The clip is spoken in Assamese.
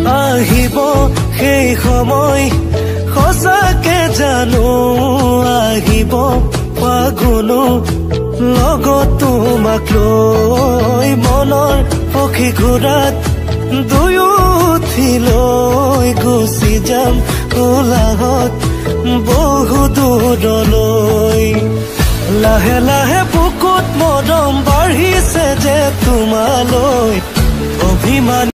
আহিব সেই সময় সঁচাকে জানো আহিব ফাগুনো লগত তোমাক লৈ মনৰ পক্ষী ঘোঁৰাত দুয়ো উঠি লৈ গুচি যাম উলাহত বহু দূৰলৈ লাহে লাহে বুকুত মৰম বাঢ়িছে যে তোমালৈ অভিমান